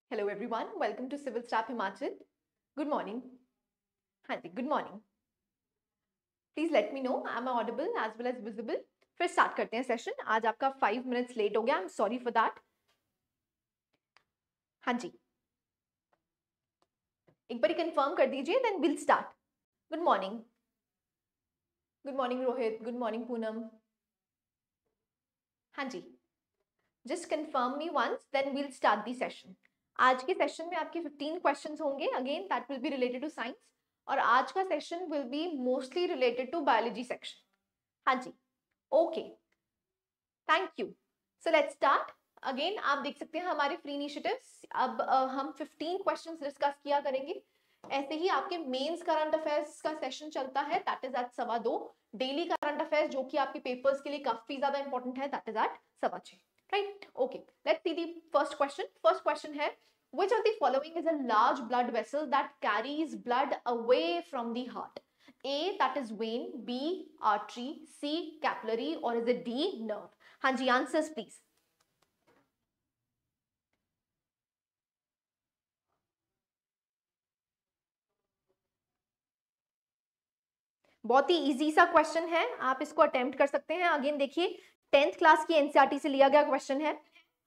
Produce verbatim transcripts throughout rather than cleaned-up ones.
Hello everyone, welcome to Civil Staff Himachal. Good morning. हाँ जी, good morning. Please let me know am I audible as well as visible. फिर start करते हैं session. आज आपका five minutes late हो गया. I'm sorry for that. हाँ जी. एक बारी confirm कर दीजिए, then we'll start. Good morning. Good morning Rohit. Good morning Poonam. हाँ जी. Just confirm me once, then we'll start the session. आज के सेशन में आपके fifteen questions होंगे. Again, that will be related to science. और आज का session will be mostly related to biology section. हाँ जी. Okay. Thank you. So let's start. Again, आप देख सकते हैं हमारे फ्री इनिशिएटिव्स. अब uh, हम fifteen questions डिस्कस किया करेंगे. ऐसे ही आपके मेंस करंट अफेयर्स का सेशन चलता है, दैट इज एट सवा दो. डेली करंट अफेयर्स जो कि आपके पेपर्स के लिए काफी ज्यादा इंपॉर्टेंट है, दैट इज एट सवा छह. Right, okay. Let's see the first question. First question है, which of the following is a large blood vessel that carries blood away from the heart? A, that is vein. B, artery. C, capillary. Or is it D, nerve? हाँ जी, answers please. बहुत ही easy सा question है, आप इसको attempt कर सकते हैं. अगेन देखिए, टेंथ क्लास की एनसीईआरटी से लिया गया क्वेश्चन है.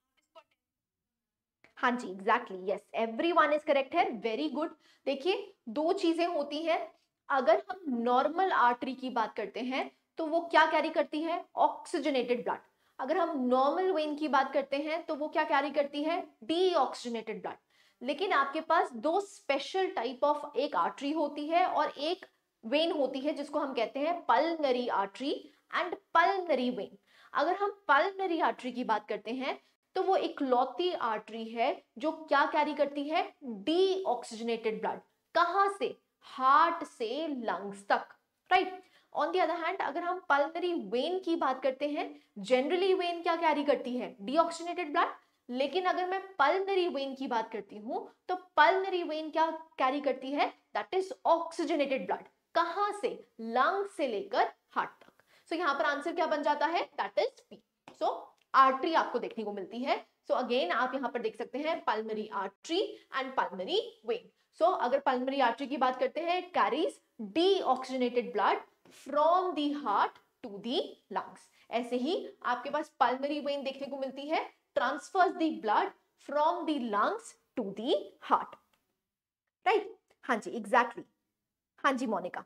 हाँ जी, exactly, yes, everyone is correct है. Very good. देखिए, दो चीजें होती हैं. अगर हम नॉर्मल आर्टरी की बात करते हैं तो वो क्या कैरी करती है? Oxygenated blood. अगर हम नॉर्मल वेन की बात करते हैं तो वो क्या कैरी करती है? Deoxygenated blood. लेकिन आपके पास दो स्पेशल टाइप ऑफ, एक आर्टरी होती है और एक वेन होती है जिसको हम कहते हैं pulmonary artery and pulmonary vein. अगर हम पल्मनरी आर्टरी की बात करते हैं तो वो इकलौती आर्टरी है जो क्या कैरी करती है? Deoxygenated blood. कहां से? हार्ट से लंग्स तक. Right. On the other hand, अगर हम पल्मनरी वेन की बात करते हैं, जनरली वेन क्या कैरी करती है? Deoxygenated blood. लेकिन अगर मैं पल्मनरी वेन की बात करती हूं तो पल्मनरी वेन क्या कैरी करती है? That is oxygenated blood. कहां से? लंग्स से लेकर हार्ट तक. सो so, यहां पर आंसर क्या बन जाता है? That is P. So artery आपको देखने को मिलती है. सो so, अगेन आप यहां पर देख सकते हैं pulmonary artery and pulmonary vein. So अगर पल्मनरी आर्टरी की बात करते हैं, carries deoxygenated blood from the heart to the lungs. ऐसे ही आपके पास पल्मनरी वेन देखने को मिलती है, transfers the blood from the lungs to the heart. Right. हाँ जी, एग्जैक्टली. हाँ जी Monika.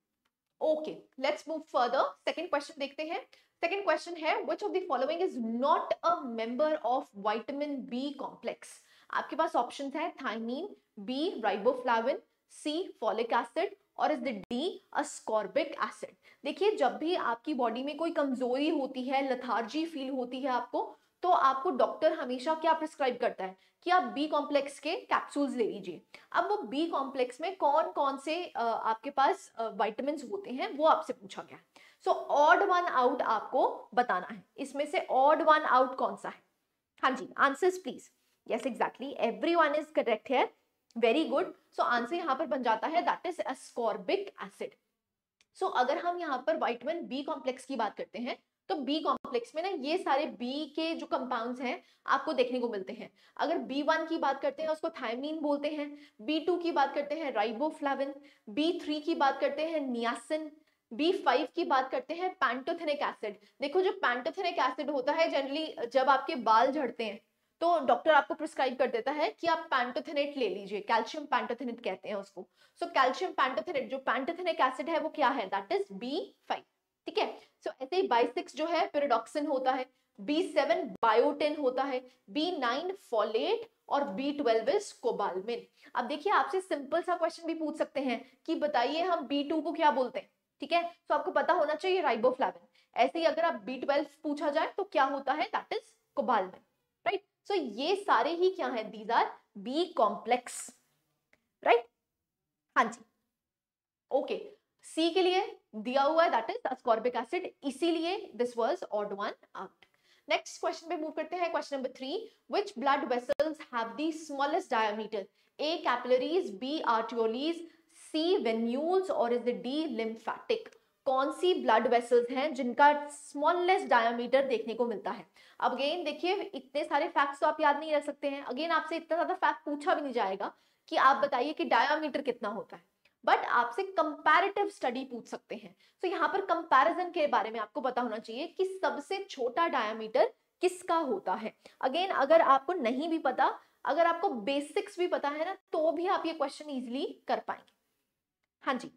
Okay, let's move further. Second question देखते हैं. सेकंड क्वेश्चन है, which of the following is not a member of vitamin B complex? आपके पास options है thiamine, B riboflavin, C folic acid और is the D ascorbic acid. देखिए, जब भी आपकी बॉडी में कोई कमजोरी होती है, लथार्जी फील होती है आपको, तो आपको डॉक्टर हमेशा क्या प्रिस्क्राइब करता है कि आप बी कॉम्प्लेक्स के कैप्सूल्स ले लीजिए. अब वो बी कॉम्प्लेक्स में कौन कौन से आपके पास विटामिन्स होते हैं वो आपसे पूछा गया. सो ऑड वन आउट आपको बताना है. इसमें से ऑड वन आउट कौन सा है? हाँ जी, answers please. Yes, exactly, everyone is correct here. Very good. So answer यहाँ पर बन जाता है that is ascorbic acid. So अगर हम यहाँ पर विटामिन बी कॉम्प्लेक्स की बात करते हैं तो बी कॉम्प्लेक्स में ना ये सारे बी के जो कंपाउंड्स हैं आपको देखने को मिलते हैं. अगर बी वन की बात करते हैं उसको थायमीन बोलते हैं, बी टू की बात करते हैं राइबोफ्लाविन, बी थ्री की बात करते हैं नियासिन, बी फाइव की बात करते हैं पैंटोथेनिक एसिड. देखो, जो पैंटोथेनिक एसिड होता है, जनरली जब आपके बाल झड़ते हैं तो डॉक्टर आपको प्रिस्क्राइब कर देता है कि आप पैंटोथेनेट ले लीजिए, कैल्शियम पैंटोथेनेट कहते हैं उसको. सो कैल्शियम पैंटोथेनेट, जो पैंटोथेनिक एसिड है वो क्या है? That is B five. ठीक है. सो ऐसे ही बाई सिक्स जो है पिरिडॉक्सिन होता है, बी सेवन बायोटिन होता है, बी नाइन फोलेट और बी ट्वेल्व इज कोबालमिन. अब देखिए, आपसे सिंपल सा क्वेश्चन भी पूछ सकते हैं कि बताइए हम बी टू को क्या बोलते हैं. ठीक है, तो आपको पता होना चाहिए राइबोफ्लाविन. ऐसे ही अगर आप बी ट्वेल्व पूछा जाए तो क्या होता है? That is cobalamin. Right. So ये सारे ही क्या है? These are B complex. Right. हाँ जी, ओके. okay. सी के लिए दिया हुआ है दैट इज अस्कॉर्बिक एसिड, इसीलिए this was odd one out. Next question पे मूव करते हैं. Question number three, which blood vessels have the smallest diameter? A capillaries, B arterioles, C venules और इज द डी लिम्फेटिक. कौन सी blood vessels हैं जिनका smallest diameter देखने को मिलता है। अब अगेन देखिए, इतने सारे फैक्ट्स तो आप याद नहीं रख सकते हैं, अगेन आपसे इतना ज्यादा फैक्ट पूछा भी नहीं जाएगा कि आप बताइए कि डायमीटर कितना होता है, बट आपसे कंपैरेटिव स्टडी पूछ सकते हैं। तो यहाँ पर कंपैरिजन के बारे में आपको पता होना चाहिए कि सबसे छोटा डायमीटर किसका होता है। अगेन अगर आपको नहीं भी पता, अगर आपको बेसिक्स भी पता है ना, तो भी आप ये क्वेश्चन इजीली कर पाएंगे। हाँ जी,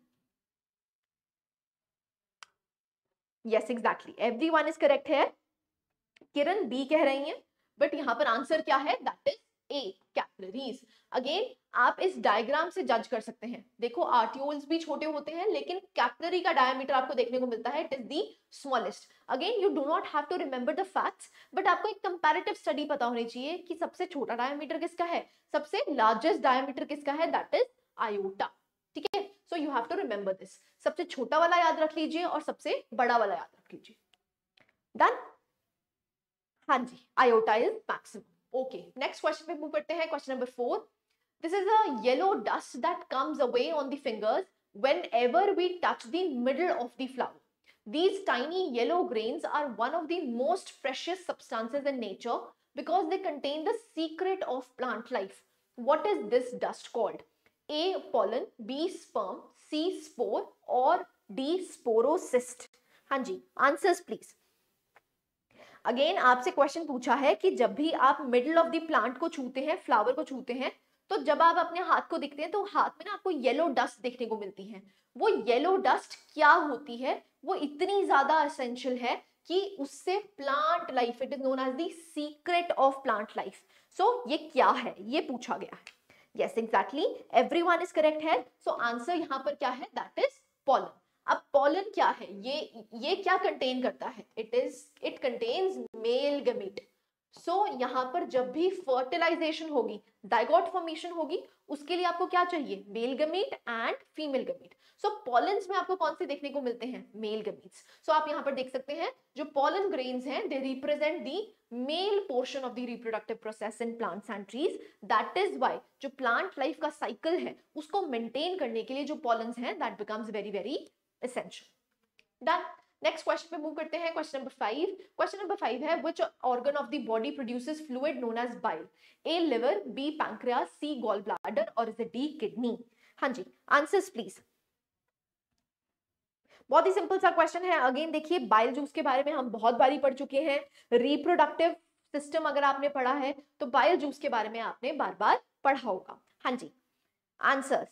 yes exactly, everyone is correct है। किरण बी कह रही हैं, बट यहाँ पर आंसर क्या है, that is A, capillaries. Again आप इस डायग्राम से जज कर सकते हैं, देखो आर्टियोल्स भी छोटे होते हैं, लेकिन कैपिलरी का डायमीटर आपको देखने को मिलता है, it is the smallest. Again you do not have to remember the facts, but आपको एक कंपैरेटिव स्टडी पता होनी चाहिए कि सबसे छोटा डायमीटर किसका है, सबसे लार्जेस्ट डायमीटर किसका है, दैट इज आयोटा। ठीक है, so you have to remember this, सबसे छोटा वाला याद रख लीजिए और सबसे बड़ा वाला याद रख लीजिए। डन, हाँ जी, iota is maximum. Okay, next question पे मूव करते हैं, question number four. This is a yellow dust that comes away on the fingers whenever we touch the middle of the flower. These tiny yellow grains are one of the most precious substances in nature because they contain the secret of plant life. What is this dust called? A, pollen, B, sperm, C, spore और D, sporocyst. हाँ जी, answers please. Again आपसे question पूछा है कि जब भी आप मिडिल ऑफ द प्लांट को छूते हैं, फ्लावर को छूते हैं, तो जब आप अपने हाथ को दिखते हैं तो हाथ में ना आपको येलो डस्ट देखने को मिलती है। वो येलो डस्ट क्या होती है, वो इतनी ज्यादा एसेंशियल है कि उससे plant life, it is known as the secret of plant life. So ये क्या है, ये पूछा गया है। Yes exactly, everyone is correct है। सो आंसर यहाँ पर क्या है, दैट इज पॉलन। अब पॉलन क्या है, ये ये क्या कंटेन करता है, it is it contains male gamete. So यहाँ पर जब भी फर्टिलाइजेशन होगी, जाइगोट फॉर्मेशन होगी, उसके लिए आपको क्या चाहिए, male gamete and female gamete. So pollens में आपको कौन से देखने को मिलते हैं, मेल गमीट्स। सो आप यहाँ पर देख सकते हैं जो पॉलन ग्रेन्स हैं, they represent the male portion of the reproductive process in plants and trees. That is why जो प्लांट लाइफ का साइकिल है उसको मेंटेन करने के लिए जो पॉलन्स हैं, that becomes very very essential. Done. Next question पे मूव करते हैं, question number five. Question number five है, which organ of the body produces fluid known as bile? A, liver, B, pancreas, C, gallbladder और is it D, kidney? हाँ जी, answers please. बहुत ही simple सा क्वेश्चन है। अगेन देखिए, bile juice के बारे में हम बहुत बारी पढ़ चुके हैं, रिप्रोडक्टिव सिस्टम अगर आपने पढ़ा है तो बाइल जूस के बारे में आपने बार बार पढ़ा होगा। हाँ जी, answers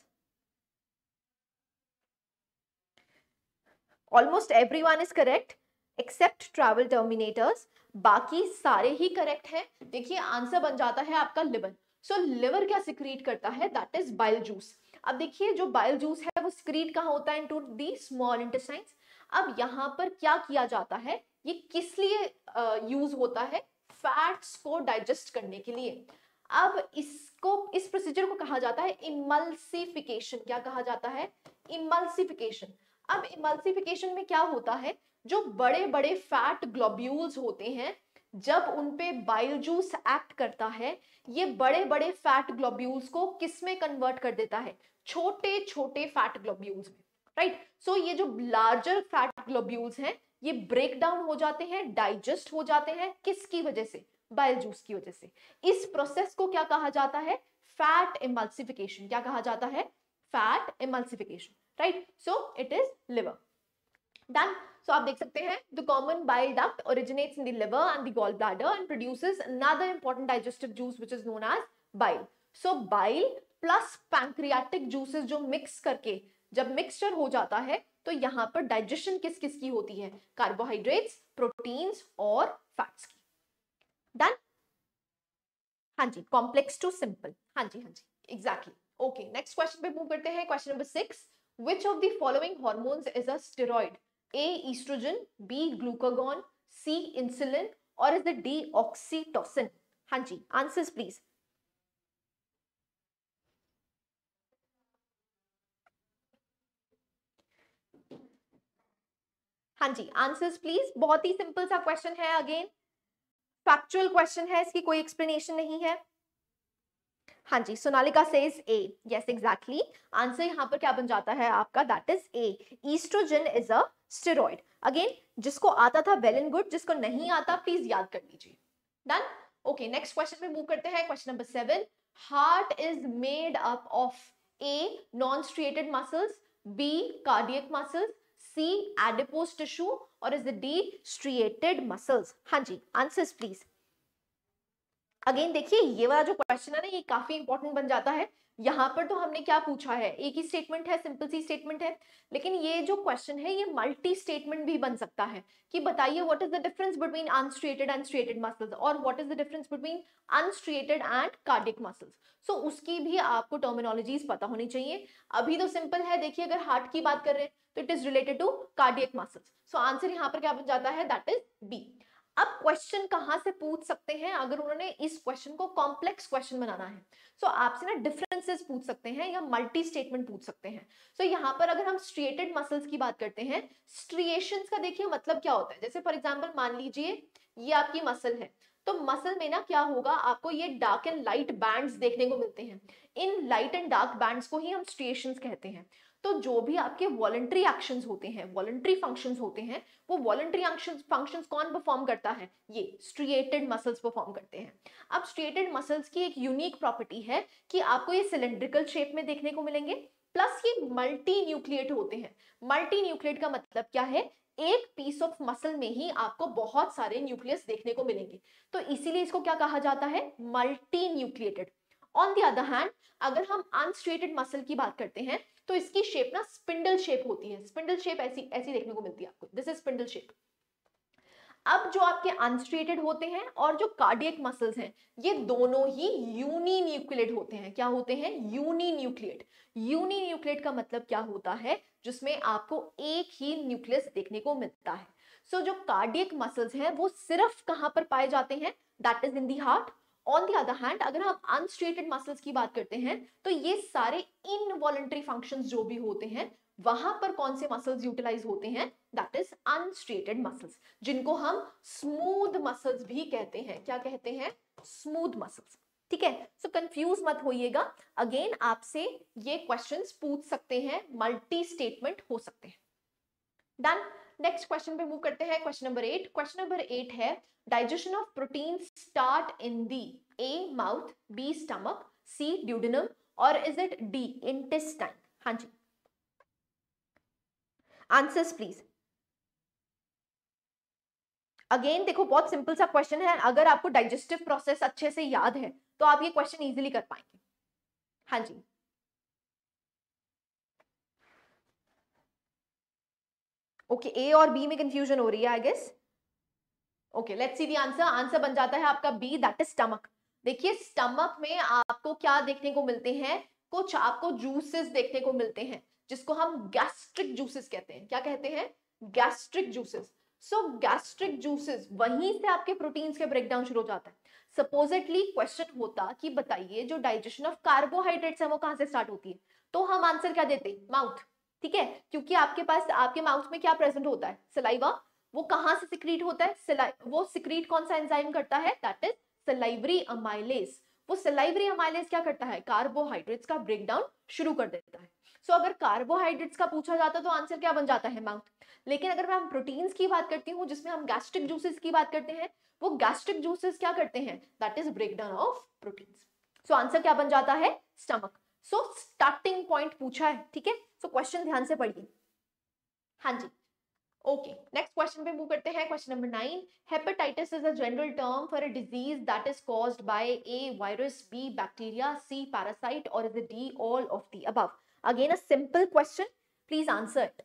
almost everyone is correct except travel terminators, बाकी सारे ही करेक्ट हैं। देखिए आंसर बन जाता है आपका लिवर। सो so, लिवर क्या सिक्रीट करता है, दैट इज बाइल जूस। अब देखिए जो बाइल जूस है वो सिक्रीट कहाँ होता है, इनटू दी स्मॉल इंटेस्टाइन्स। अब यहाँ पर क्या किया जाता है, ये किस लिए यूज uh, होता है, फैट्स को डाइजेस्ट करने के लिए। अब इसको इस प्रोसीजर को कहा जाता है इमल्सिफिकेशन। क्या कहा जाता है, इमल्सिफिकेशन। अब इमल्सिफिकेशन में क्या होता है, जो बड़े बड़े फैट ग्लोब्यूल्स होते हैं, जब उन पे बाइल जूस एक्ट करता है, ये बड़े बड़े फैट ग्लोब्यूल्स को किस में कन्वर्ट कर देता है, छोटे छोटे फैट ग्लोब्यूल्स में, राइट। सो ये जो लार्जर फैट ग्लोब्यूल्स हैं ये ब्रेक डाउन हो जाते हैं, डाइजेस्ट हो जाते हैं, किसकी वजह से, बाइल जूस की वजह से। इस प्रोसेस को क्या कहा जाता है, फैट इमल्सिफिकेशन। क्या कहा जाता है, fat emulsification, right. So it is liver. Done. So आप देख सकते हैं the common bile duct originates in the liver and the gall bladder and produces another important digestive juice which is known as bile. So bile plus pancreatic juices जो mix करके जब mixture हो जाता है तो यहाँ पर डाइजेशन किस किस की होती है, कार्बोहाइड्रेट्स, प्रोटीन्स और फैट्स की। डन। हाँ जी, कॉम्प्लेक्स टू सिंपल। हाँ जी हाँ जी एग्जैक्टली। ओके, नेक्स्ट क्वेश्चन पे मूव करते हैं, question number six. Which of the following hormones is a steroid? A, estrogen, B, glucagon, C, insulin or is it D, oxytocin? हाँ जी, answers please. हाँ जी, आंसर्स प्लीज। बहुत ही simple सा question है, अगेन फैक्चुअल क्वेश्चन है, इसकी कोई एक्सप्लेनेशन नहीं है। हाँ जी, Sonalika says A. Yes exactly, answer यहाँ पर क्या बन जाता है आपका, that is A. Oestrogen is a steroid. Again जिसको आता था वेल एंड गुड, जिसको नहीं आता प्लीज याद कर लीजिए। डन। ओके, नेक्स्ट क्वेश्चन पे मूव करते हैं। Question number seven, heart is made up of A non striated muscles, B cardiac muscles, C adipose tissue और इज डी स्ट्रिएटेड मसल्स। हाँ जी, आंसर्स प्लीज। अगेन देखिए ये वाला जो क्वेश्चन है ना ये काफी इंपॉर्टेंट बन जाता है। यहाँ पर तो हमने क्या पूछा है, एक ही स्टेटमेंट है, सिंपल सी स्टेटमेंट है, लेकिन ये जो क्वेश्चन है ये मल्टी स्टेटमेंट भी बन सकता है कि बताइए what is the difference between unstriated and striated muscles और what is the difference between unstriated and cardiac muscles. So उसकी भी आपको टर्मिनोलॉजीज पता होनी चाहिए। अभी तो सिंपल है, देखिए अगर हार्ट की बात कर रहे हैं तो it is related to cardiac muscles. So answer यहाँ पर क्या बन जाता है, दैट इज बी। अब क्वेश्चन कहां से पूछ सकते हैं, अगर उन्होंने इस क्वेश्चन को कॉम्प्लेक्स क्वेश्चन बनाना है सो so आपसे ना डिफरेंसेस पूछ सकते हैं या मल्टी स्टेटमेंट पूछ सकते हैं। सो so यहाँ पर अगर हम स्ट्रिएटेड मसल्स की बात करते हैं, स्ट्रिएशंस का देखिए मतलब क्या होता है। जैसे फॉर एग्जांपल मान लीजिए ये आपकी मसल है, तो मसल में ना क्या होगा, आपको ये डार्क एंड लाइट बैंड्स देखने को मिलते हैं। इन लाइट एंड डार्क बैंड्स को ही हम स्ट्रिएशंस कहते हैं। तो जो भी आपके वॉलंटरी एक्शंस होते हैं, वॉलंटरी फंक्शंस होते हैं, वो वॉलंटरी फंक्शंस कौन परफॉर्म करता है, ये स्ट्रिएटेड मसल्स परफॉर्म करते हैं। अब स्ट्रिएटेड मसल्स की एक यूनिक प्रॉपर्टी है कि आपको ये सिलेंड्रिकल शेप में देखने को मिलेंगे, प्लस ये मल्टी न्यूक्लिएट होते हैं। मल्टी न्यूक्लिएट का मतलब क्या है, एक पीस ऑफ मसल में ही आपको बहुत सारे न्यूक्लियस देखने को मिलेंगे, तो इसीलिए इसको क्या कहा जाता है, multinucleated. On the other hand अगर हम अनस्ट्रिएटेड मसल की बात करते हैं तो इसकी शेप ना स्पिंडल शेप होती है। स्पिंडल शेप ऐसी ऐसी देखने को मिलती है आपको, दिस इज स्पिंडल शेप। अब जो आपके अनस्ट्रिएटेड होते हैं और जो कार्डियक मसल्स हैं ये दोनों ही यूनी न्यूक्लिएट होते हैं। क्या होते हैं, यूनी न्यूक्लिएट। यूनी न्यूक्लिएट का मतलब क्या होता है, जिसमें आपको एक ही न्यूक्लियस देखने को मिलता है। सो so, जो कार्डियक मसल्स हैं वो सिर्फ कहां पर पाए जाते हैं, that is in the heart. On the other hand अगर हम अनस्ट्रिएटेड मसल्स की बात करते हैं तो ये सारे इनवॉलंटरी फंक्शंस जो भी होते हैं वहां पर कौन से मसल्स यूटिलाइज होते हैं, दैट इज अनस्ट्रिएटेड मसल्स, जिनको हम स्मूथ मसल्स भी कहते हैं। क्या कहते हैं, स्मूथ मसल्स। ठीक है, सो कंफ्यूज मत होइएगा। अगेन आपसे ये क्वेश्चंस पूछ सकते हैं, मल्टी स्टेटमेंट हो सकते हैं। डन। नेक्स्ट क्वेश्चन पे मूव करते हैं। Question number eight. Question number eight है, digestion of protein start in the A mouth, B stomach, C duodenum और इज इट डी इंटेस्टाइन। हाँ जी, आंसर्स प्लीज। अगेन देखो बहुत सिंपल सा क्वेश्चन है, अगर आपको डाइजेस्टिव प्रोसेस अच्छे से याद है तो आप ये क्वेश्चन इजीली कर पाएंगे। हाँ जी, ओके okay, ए और बी में कंफ्यूजन हो रही है I guess. Okay, let's see the answer. Answer बन जाता है आपका बी, दैट इज स्टमक। देखिए स्टमक में आपको क्या देखने को मिलते हैं, कुछ आपको जूसेस देखने को मिलते हैं जिसको हम गैस्ट्रिक जूसेस कहते हैं। क्या कहते हैं, gastric juices. So gastric juices वहीं से आपके प्रोटीन्स के ब्रेकडाउन शुरू हो जाता है। सपोजिटली क्वेश्चन होता कि बताइए जो डाइजेशन ऑफ कार्बोहाइड्रेट्स है वो कहां से स्टार्ट होती है, तो हम आंसर क्या देते, माउथ। ठीक है, क्योंकि आपके पास आपके माउथ में क्या प्रेजेंट होता है, सलाइवा। वो कहां से सिक्रीट होता है, वो सिक्रीट कौन सा एंजाइम करता है, दैट इज सलाइवरी अमाइलेज। वो सलाइवरी अमाइलेज क्या करता है, कार्बोहाइड्रेट्स का ब्रेकडाउन शुरू कर देता है। सो so, अगर कार्बोहाइड्रेट्स का पूछा जाता तो आंसर क्या बन जाता है, माउथ। लेकिन अगर मैं हम प्रोटीन्स की बात करती हूँ जिसमें हम गैस्ट्रिक जूसेस की बात करते हैं, वो गैस्ट्रिक जूसेस क्या करते हैं, that is breakdown of proteins. So answer क्या बन जाता है, स्टमक। सो स्टार्टिंग पॉइंट पूछा है, ठीक है। सो क्वेश्चन ध्यान से पढ़िए। हाँ जी, ओके, नेक्स्ट क्वेश्चन पे मूव करते हैं। Question number nine. Hepatitis is a general term for a disease that is caused by A virus, B bacteria, C parasite और is it D all of the above. Again a simple question, please answer it.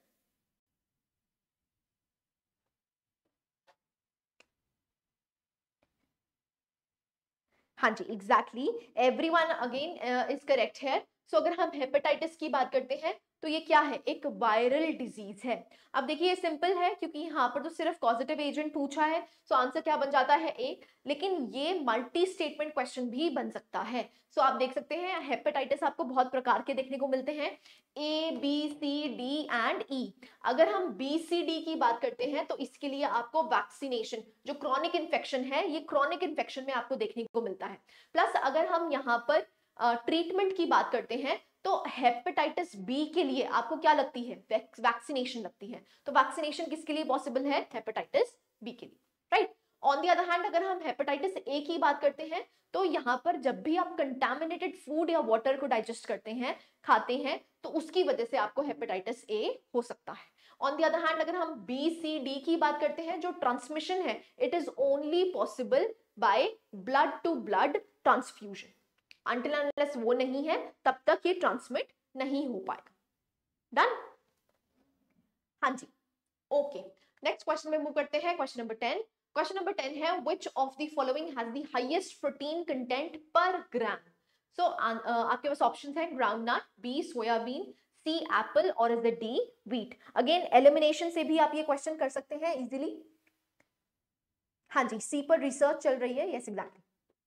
हाँ जी, exactly, everyone again is correct है। So अगर हम hepatitis की बात करते हैं तो ये क्या है, एक वायरल डिजीज है। अब देखिए ये सिंपल है क्योंकि यहाँ पर तो सिर्फ कॉजेटिव एजेंट पूछा है, सो आंसर क्या बन जाता है, ए। लेकिन ये मल्टी स्टेटमेंट क्वेश्चन भी बन सकता है। सो आप देख सकते हैं हेपेटाइटिस आपको बहुत प्रकार के देखने को मिलते हैं, A B C D and E. अगर हम बी सी डी की बात करते हैं तो इसके लिए आपको वैक्सीनेशन, जो क्रॉनिक इन्फेक्शन है, ये क्रॉनिक इन्फेक्शन में आपको देखने को मिलता है। प्लस अगर हम यहाँ पर ट्रीटमेंट uh, की बात करते हैं तो हेपेटाइटिस बी के लिए आपको क्या लगती है? वैक्सीनेशन लगती है। तो वैक्सीनेशन किसके लिए पॉसिबल है? हेपेटाइटिस बी के लिए, right. On the other hand अगर हम हेपेटाइटिस ए की बात करते हैं तो यहाँ पर जब भी आप कंटामिनेटेड फूड या वाटर को डाइजेस्ट करते हैं, खाते हैं, तो उसकी वजह से आपको हेपेटाइटिस ए हो सकता है। ऑन द अदर हैंड अगर हम बी सी डी की बात करते हैं, जो ट्रांसमिशन है it is only possible by blood to blood transfusion. Until unless वो नहीं है तब तक ये ट्रांसमिट नहीं हो पाएगा। डन? हाँ जी, ओके। नेक्स्ट क्वेश्चन में मूव करते हैं, question number ten. Question number ten है which of the following has the highest protein content per gram? So uh, आपके पास ऑप्शंस हैं groundnut, B soybean, C apple और is the D wheat. Again elimination से भी आप ये question कर सकते हैं इजीली। हाँ जी, सी पर रिसर्च चल रही है, yes exactly.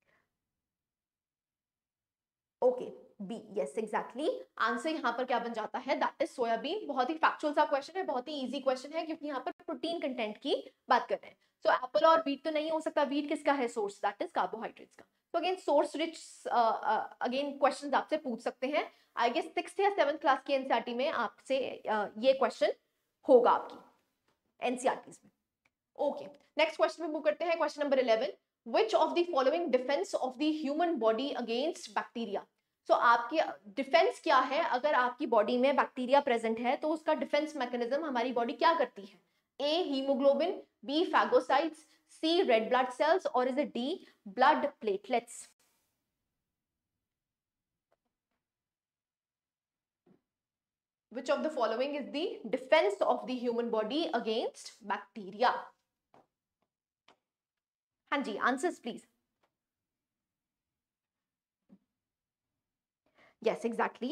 Okay, B, yes exactly. Answer यहाँ पर क्या बन जाता है? That is soybean. बहुत ही फैक्चुअल सा क्वेश्चन है, बहुत ही इजी क्वेश्चन है क्योंकि यहाँ पर प्रोटीन कंटेंट की बात कर रहे हैं। सो एप्पल और व्हीट तो नहीं हो सकता। व्हीट किसका है सोर्स? दैट इज कार्बोहाइड्रेट्स का। तो again source rich again questions आपसे पूछ सकते हैं। आई गेस सिक्स्थ या सेवंथ क्लास की एनसीईआरटी में आपसे uh, ये क्वेश्चन होगा आपकी एनसीईआरटी में। ओके, नेक्स्ट क्वेश्चन में मूव करते हैं, question number eleven. Which of the following defense of the human body against bacteria? So आपकी डिफेंस क्या है? अगर आपकी बॉडी में बैक्टीरिया प्रेजेंट है तो उसका डिफेंस मैकेनिज्म हमारी बॉडी क्या करती है? A haemoglobin, B phagocytes, C red blood cells और is it D blood platelets? Which of the following is the defense of the human body against bacteria? हाँ जी, आंसर्स प्लीज। यस एग्जैक्टली,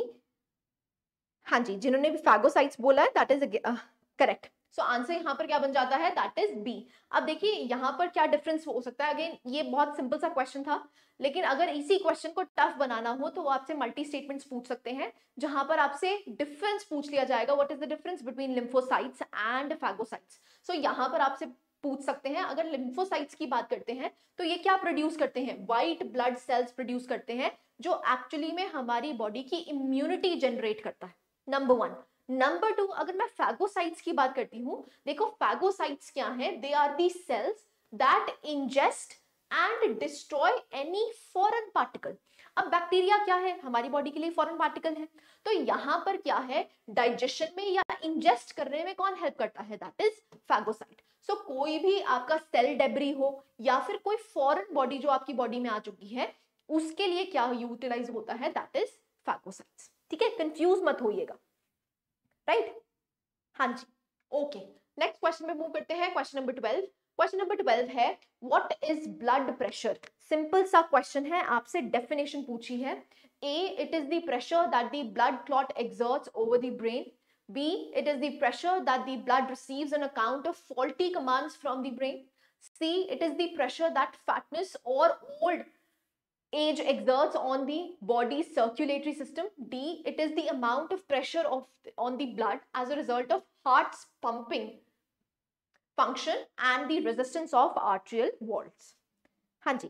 हाँ जी, जिन्होंने भी फैगोसाइट्स बोला है that is correct. So answer यहाँ पर क्या बन जाता है? That is B. अब देखिए यहाँ पर क्या डिफरेंस हो सकता है। अगेन ये बहुत सिंपल सा क्वेश्चन था, लेकिन अगर इसी क्वेश्चन को टफ बनाना हो तो वो आपसे मल्टी स्टेटमेंट्स पूछ सकते हैं, जहां पर आपसे डिफरेंस पूछ लिया जाएगा, what is the difference between lymphocytes and phagocytes. So यहाँ पर आपसे पूछ सकते हैं, अगर लिम्फोसाइट्स की बात करते हैं तो ये क्या प्रोड्यूस करते हैं? व्हाइट ब्लड सेल्स प्रोड्यूस करते हैं, जो एक्चुअली में हमारी बॉडी की इम्यूनिटी जनरेट करता है, नंबर वन। नंबर टू, अगर मैं फैगोसाइट्स की बात करती हूँ, देखो फैगोसाइट्स क्या है? They are the cells that ingest and destroy any foreign particle. अब बैक्टीरिया क्या है? हमारी बॉडी के लिए फॉरेन पार्टिकल है। तो यहाँ पर क्या है? डाइजेशन में या इंजेस्ट करने में कौन हेल्प करता है? That is phagocyte. सो कोई भी आपका सेल डेब्री हो या फिर कोई फॉरेन बॉडी जो आपकी बॉडी में आ चुकी है, उसके लिए क्या यूटिलाइज होता है? That is phagocytes. ठीक है, कंफ्यूज मत होइएगा, राइट right? हाँ जी, ओके। नेक्स्ट क्वेश्चन में मूव करते हैं, question number twelve. Question number twelve है what is blood pressure? Simple सा क्वेश्चन है, आपसे डेफिनेशन पूछी है। A, it is the pressure that the blood clot exerts over the brain. B, it is the pressure that the blood receives on account of faulty commands from the brain. C, it is the pressure that fatness or old age exerts on the body's circulatory system. D, it is the amount of pressure of on the blood as a result of heart's pumping function and the resistance of arterial walls. हाँ जी,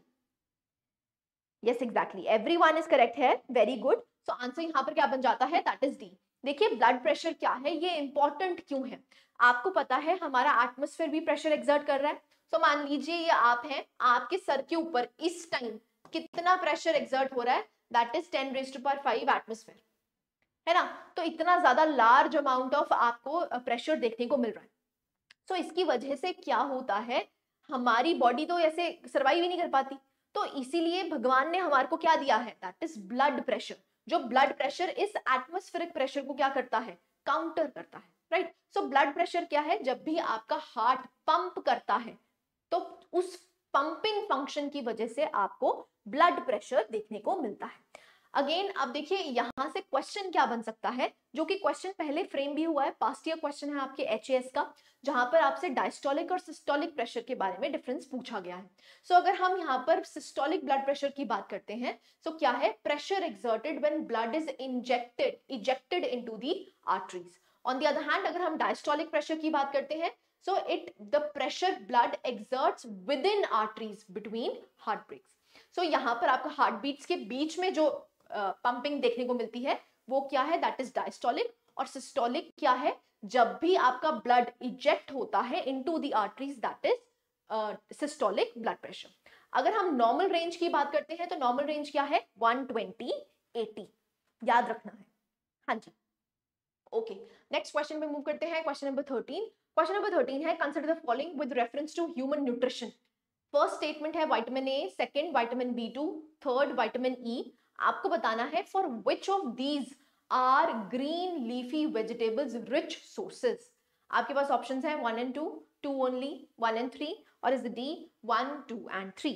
yes exactly, everyone is correct है, very good. So answer यहाँ पर क्या बन जाता है? that is D. देखिए blood pressure क्या है, ये इंपॉर्टेंट क्यों है? आपको पता है हमारा एटमॉस्फेयर भी प्रेशर एक्सर्ट कर रहा है। तो मान लीजिए ये आप हैं, आपके सर के ऊपर इस टाइम कितना प्रेशर एक्सर्ट हो रहा है? That is ten raised to power five atmosphere, है ना। तो इतना ज्यादा लार्ज अमाउंट ऑफ आपको प्रेशर देखने को मिल रहा है। सो so, इसकी वजह से क्या होता है, हमारी बॉडी तो ऐसे सर्वाइव ही नहीं कर पाती। तो इसीलिए भगवान ने हमारे को क्या दिया है? That is blood pressure. जो ब्लड प्रेशर इस एटमॉस्फेरिक प्रेशर को क्या करता है? काउंटर करता है, राइट। सो ब्लड प्रेशर क्या है? जब भी आपका हार्ट पंप करता है तो उस पंपिंग फंक्शन की वजह से आपको ब्लड प्रेशर देखने को मिलता है। अगेन अब देखिए यहां से क्वेश्चन क्या बन सकता है, जो कि क्वेश्चन पहले फ्रेम भी हुआ है, पास्ट ईयर क्वेश्चन है आपके एचएएस का, जहां पर आपसे डायस्टोलिक और सिस्टोलिक प्रेशर के बारे में डिफरेंस पूछा गया है। सो so, अगर हम यहाँ पर सिस्टोलिक ब्लड प्रेशर की बात करते हैं, सो so क्या है? Pressure exerted when blood is injected ejected into the arteries. On the other hand अगर हम डायस्टोलिक प्रेशर की बात करते हैं, so it the pressure blood exerts within arteries between heart breaks. so यहाँ पर आपका हार्ट बीट्स के बीच में जो पंपिंग uh, देखने को मिलती है वो क्या है, दैट इज डायस्टोलिक। और सिस्टोलिक क्या है, जब भी आपका ब्लड इजेक्ट होता है into the arteries, that is systolic blood pressure. अगर हम नॉर्मल रेंज की बात करते हैं तो नॉर्मल रेंज क्या है, वन ट्वेंटी एटी, याद रखना है। हाँ जी, ओके। नेक्स्ट क्वेश्चन पे मूव करते हैं, question number thirteen. Question number thirteen है, consider the following with reference to human nutrition. First statement है vitamin A, second vitamin B two, third vitamin E. आपको बताना है for which of these are green leafy vegetables rich sources. आपके पास options हैं one and two, two only, one and three, और is D one, two and three.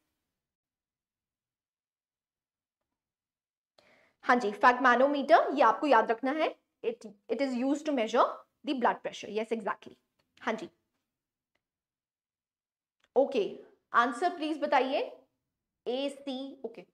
हाँ जी, fat manometer, ये आपको याद रखना है, it it is used to measure the blood pressure. Yes exactly, हाँ जी, ओके। आंसर प्लीज बताइए, ए सी, ओके।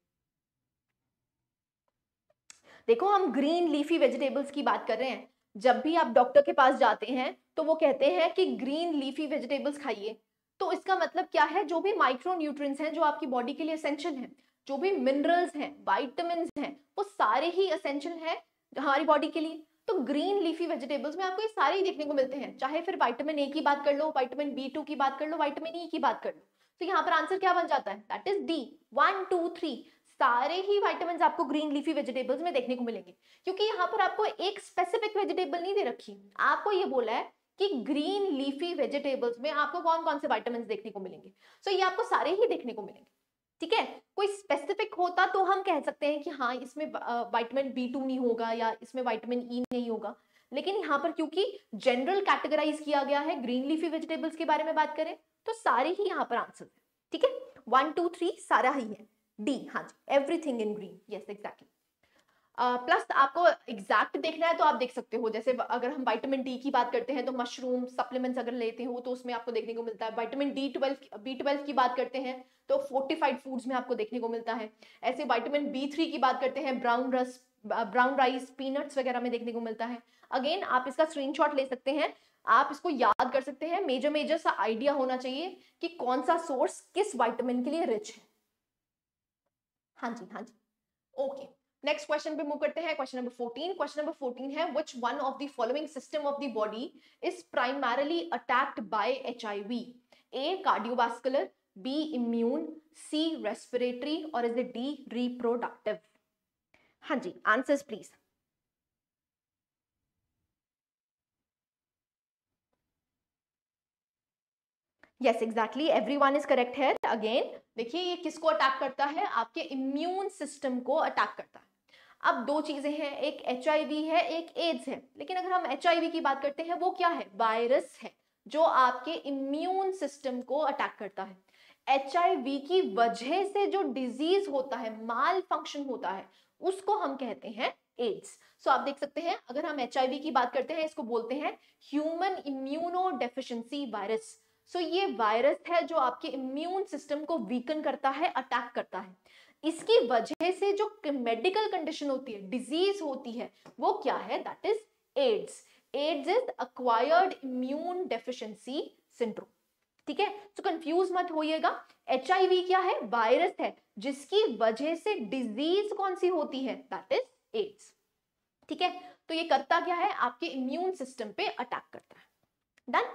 देखो हम ग्रीन लीफी वेजिटेबल्स की बात कर रहे हैं। जब भी आप डॉक्टर के पास जाते हैं तो वो कहते हैं कि ग्रीन लीफी वेजिटेबल्स खाइए, तो इसका मतलब क्या है, जो भी माइक्रो न्यूट्रिएंट्स हैं जो आपकी बॉडी के लिए एसेंशियल हैं, जो भी मिनरल्स हैं, वाइटामिन हैं, वो सारे ही एसेंशियल हैं हमारी बॉडी के लिए। तो ग्रीन लीफी वेजिटेबल्स में आपको ये सारे ही देखने को मिलते हैं, चाहे फिर विटामिन ए की बात कर लो, विटामिन बी टू की बात कर लो, विटामिन ई की बात कर लो। तो यहाँ पर आंसर क्या बन जाता है, that is D, one two three, सारे ही विटामिन आपको ग्रीन लीफी वेजिटेबल्स में देखने को मिलेंगे। क्योंकि यहाँ पर आपको एक स्पेसिफिक वेजिटेबल नहीं दे रखी, आपको ये बोला है कि ग्रीन लीफी वेजिटेबल्स में आपको कौन कौन से विटामिन देखने को मिलेंगे। सो so, ये आपको सारे ही देखने को मिलेंगे, ठीक है। कोई स्पेसिफिक होता तो हम कह सकते हैं कि हाँ इसमें विटामिन बी टू नहीं होगा या इसमें विटामिन ई नहीं होगा, लेकिन यहाँ पर क्योंकि जनरल कैटेगराइज किया गया है, ग्रीन लीफी वेजिटेबल्स के बारे में बात करें तो सारे ही यहाँ पर आंसर है, ठीक है। वन टू थ्री सारा ही है, डी, हाँ जी, everything in green, yes exactly. Plus आपको एग्जैक्ट देखना है तो आप देख सकते हो, जैसे अगर हम विटामिन डी की बात करते हैं तो मशरूम सप्लीमेंट्स अगर लेते हो तो उसमें आपको देखने को मिलता है। Vitamin D twelve, B twelve की बात करते हैं तो फोर्टिफाइड फूड्स में आपको देखने को मिलता है। ऐसे विटामिन बी थ्री की बात करते हैं, ब्राउन रस, ब्राउन राइस, पीनट्स वगैरह में देखने को मिलता है। अगेन आप इसका स्क्रीनशॉट ले सकते हैं, आप इसको याद कर सकते हैं, मेजर मेजर सा आइडिया होना चाहिए कि कौन सा सोर्स किस विटामिन के लिए रिच है। हाँ जी, हाँ जी, ओके। नेक्स्ट क्वेश्चन पे मूव करते हैं, question number fourteen. Question number fourteen है, which one of the following system of the body is primarily attacked by HIV? A cardiovascular, B immune, C respiratory, और इज इट डी रिप्रोडक्टिव? हाँ जी, answers please. Yes exactly, everyone is correct है। Again देखिए ये किसको attack करता है, आपके इम्यून सिस्टम को अटैक करता है। अब दो चीजें हैं, एक एचआईवी है, एक एड्स है। लेकिन अगर हम एचआईवी की बात करते हैं, वो क्या है, वायरस है जो आपके इम्यून सिस्टम को अटैक करता है। एचआईवी की वजह से जो डिजीज होता है, माल फंक्शन होता है, उसको हम कहते हैं एड्स। सो so, आप देख सकते हैं, अगर हम एचआईवी की बात करते हैं, इसको बोलते हैं human immunodeficiency virus. So ये वायरस है जो आपके इम्यून सिस्टम को वीकन करता है, अटैक करता है। इसकी वजह से जो मेडिकल कंडीशन होती है, डिजीज होती है, वो क्या है, that is AIDS. AIDS is acquired immune deficiency syndrome, ठीक है। तो कंफ्यूज मत होइएगा, एचआईवी क्या है, वायरस है जिसकी वजह से डिजीज कौन सी होती है, दैट इज एड्स, ठीक है। तो ये करता क्या है, आपके इम्यून सिस्टम पे अटैक करता है। डन,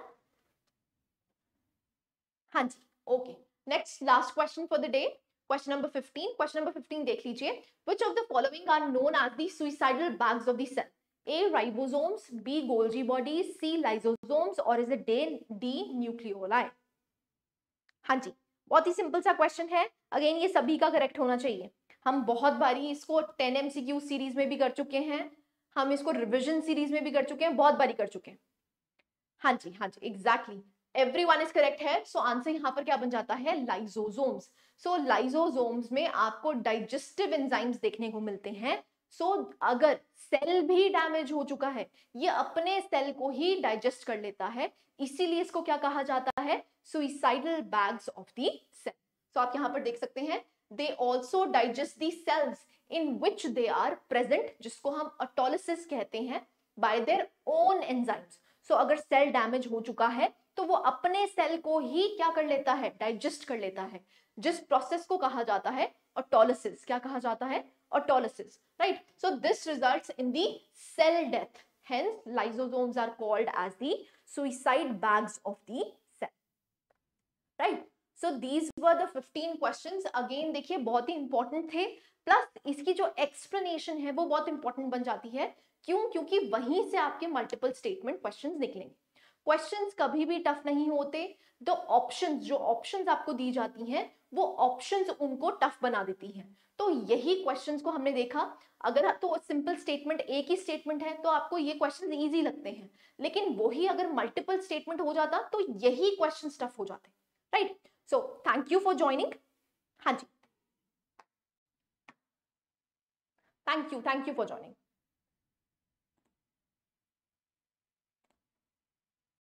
हाँ जी, okay. Next last question for the day, question number fifteen. Question number fifteen देख लीजिए, which of the following are known as the suicidal bags of the cell? A ribosomes, B Golgi bodies, C lysosomes, और is it D nucleoli? हाँ जी, बहुत ही simple सा question है। अगेन ये सभी का करेक्ट होना चाहिए। हम बहुत बारी इसको टेन एमसीक्यू सीरीज में भी कर चुके हैं, हम इसको रिविजन सीरीज में भी कर चुके हैं, बहुत बारी कर चुके हैं। हाँ जी, हाँ जी, एग्जैक्टली, एवरीवन इज करेक्ट है। सो आंसर यहाँ पर क्या बन जाता है, लाइसोसोम्स। सो लाइसोसोम्स में आपको डाइजेस्टिव एंजाइम्स देखने को मिलते हैं। सो so, अगर सेल भी डैमेज हो चुका है, ये अपने सेल को ही डाइजेस्ट कर लेता है, इसीलिए इसको क्या कहा जाता है, suicidal bags of the cell. So आप यहाँ पर देख सकते हैं, they also digest the cells in which they are present, जिसको हम ऑटोलिसिस कहते हैं, by their own enzymes. So so, अगर सेल डैमेज हो चुका है तो वो अपने सेल को ही क्या कर लेता है, डाइजेस्ट कर लेता है। जिस प्रोसेस को कहा जाता है ऑटोलिसिस। क्या कहा जाता है? Autolysis, right? So this results in the cell death, hence lysosomes are called as the suicide bags of the cell, right? So these were the fifteen questions. Again देखिए बहुत ही इंपॉर्टेंट थे, प्लस इसकी जो explanation है वो बहुत important बन जाती है। क्यों? क्योंकि वहीं से आपके मल्टीपल स्टेटमेंट क्वेश्चंस निकलेंगे। क्वेश्चंस कभी भी टफ नहीं होते, तो ऑप्शंस, जो ऑप्शंस आपको दी जाती हैं वो ऑप्शंस उनको टफ बना देती हैं। तो यही क्वेश्चंस को हमने देखा, अगर तो सिंपल स्टेटमेंट एक ही स्टेटमेंट है तो आपको ये क्वेश्चंस इजी लगते हैं, लेकिन वही अगर मल्टीपल स्टेटमेंट हो जाता तो यही क्वेश्चंस टफ हो जाते, right? So thank you for joining. हाँ जी, thank you thank you for joining.